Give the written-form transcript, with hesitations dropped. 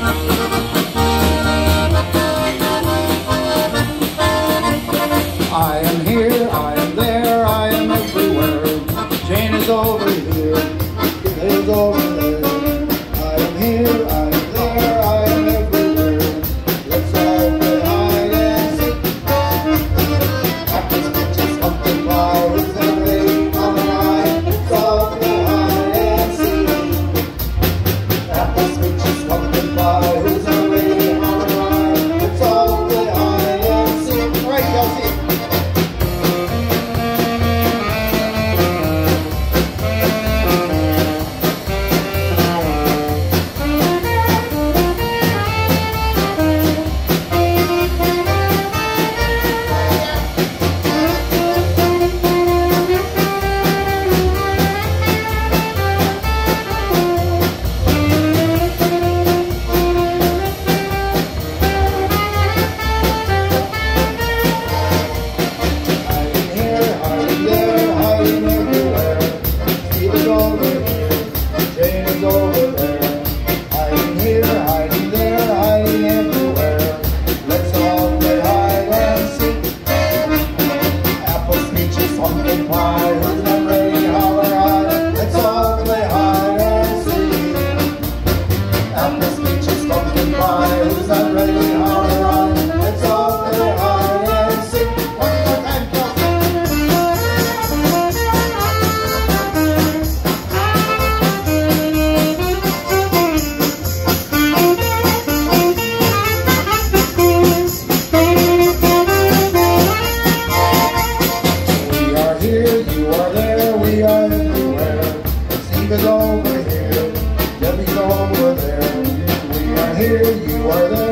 I am here, I am there, I am everywhere. Jane is over here, Kid is over there. I am here, I am there, I am everywhere. Let's all play hide and seek. Apples, peaches, pumpkin pie, who's the way on the line? Let's all play hide and seek. Apples, peaches, pumpkin pie, who's the way on the line? Let's all play hide and seek. All right, Kelsey. Steve is over here, Debbie's over there. We are here, you are there.